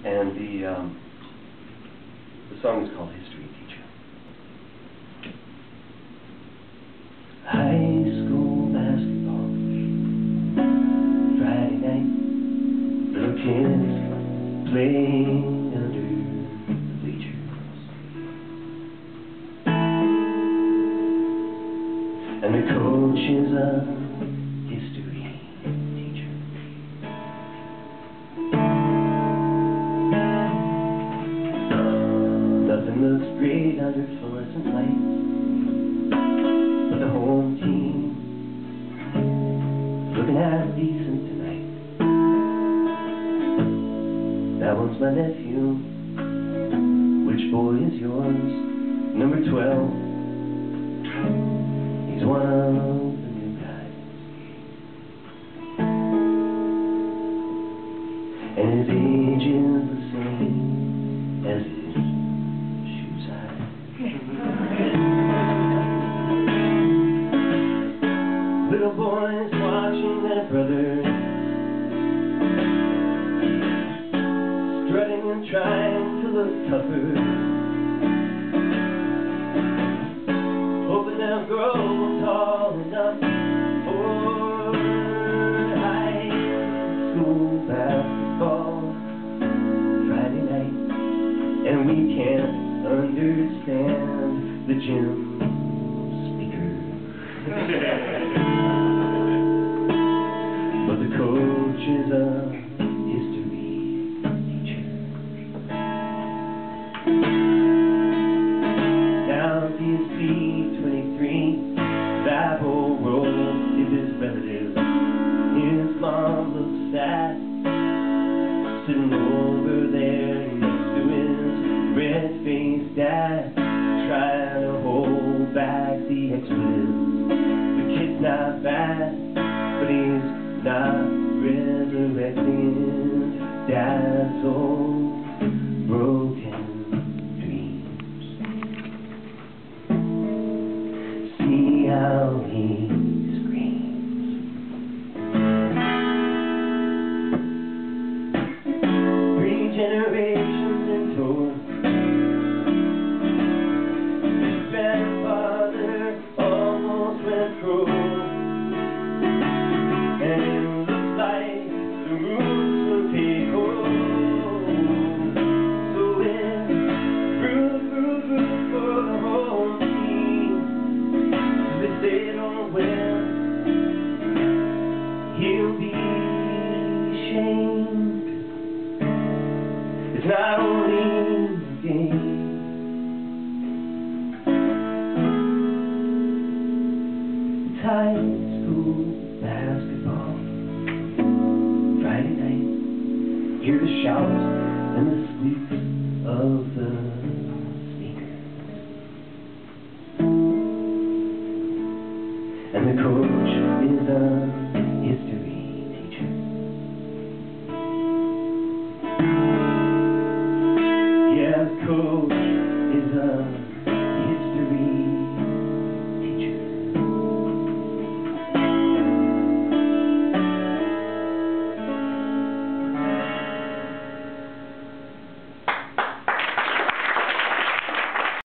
And the song is called History Teacher. High school basketball, Friday night, little kids playing under the bleachers, and the coach is a history teacher. Nothing looks great under fluorescent lights, but the home team looking half decent tonight. That one's my nephew. Which boy is yours? Number 12. He's one of the new guys, and his age is the same as his shoe size. Little boys watching their brothers strutting and trying to look tougher, hoping they'll grow tall enough for high school basketball Friday night. And we can't understand the gym speaker, but the coach is a history teacher. Now PSP 23, that whole world is his relative. His mom looks sad, sitting over there next to his red-faced dad, trying to hold back the expletives. The kid's not bad, but he's not resurrecting dad's old broken dreams. See how he screams. Three generations in tow. His grandfather almost went pro, and it looks like the roots will take hold. So it's root for the whole team. If they don't win, he'll be ashamed. It's not only a game. It's high school basketball Friday night. Hear the shouts and the squeaks of the sneakers, and the coach is a history